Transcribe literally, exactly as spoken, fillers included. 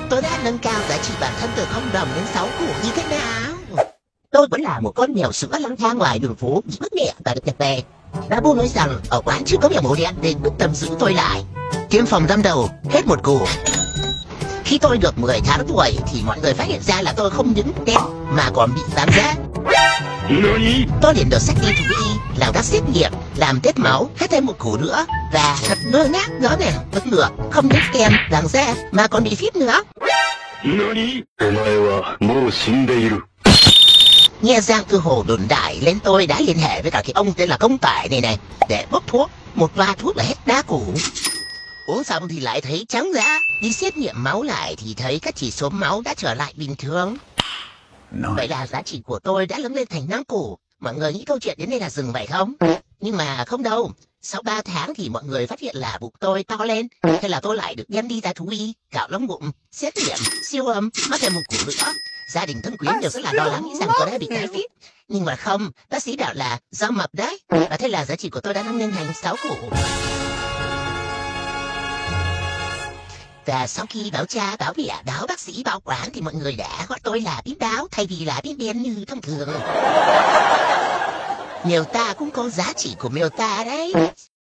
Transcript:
Tôi đã nâng cao giá trị bản thân từ không đồng đến sáu củ như thế nào? Tôi vẫn là một con mèo sữa lang thang ngoài đường phố, bị mất mẹ và được nhập về. Đã bố nói rằng ở quán chưa có mèo màu đen nên quyết tâm giữ tôi lại. Tiêm phòng năm đầu, hết một củ. Khi tôi được mười tháng tuổi thì mọi người phát hiện ra là tôi không những đen mà còn bị bám rát. Tôi liền được sách đi thú y, làm các xét nghiệm, làm test máu, hết thêm một củ nữa. Và thật ngơ ngác rõ ràng, bất ngờ, không những kèm, làng da mà còn bị phít nữa. Nghe Giang Tư Hồ đồn đại lên tôi đã liên hệ với cả cái ông tên là Công Tải này này để bốc thuốc, một va thuốc là hết đá củ. Uống xong thì lại thấy trắng dã, đi xét nghiệm máu lại thì thấy các chỉ số máu đã trở lại bình thường. Vậy là giá trị của tôi đã lớn lên thành năm củ. Mọi người nghĩ câu chuyện đến đây là dừng vậy không? Nhưng mà không đâu. Sau ba tháng thì mọi người phát hiện là bụng tôi to lên. Thế là tôi lại được đem đi ra thú y, cạo lông bụng, xét nghiệm, siêu âm, mất thêm một củ nữa. Gia đình thân quyến đều rất là lo lắng nghĩ rằng tôi đã bị tái phít. Nhưng mà không, bác sĩ bảo là do mập đấy. Và thế là giá trị của tôi đã nâng lên thành sáu củ. Và sau khi báo cha, báo mẹ, báo bác sĩ, báo quán thì mọi người đã gọi tôi là bím đáo thay vì là bím đen như thông thường. Mèo ta cũng có giá trị của mèo ta đấy.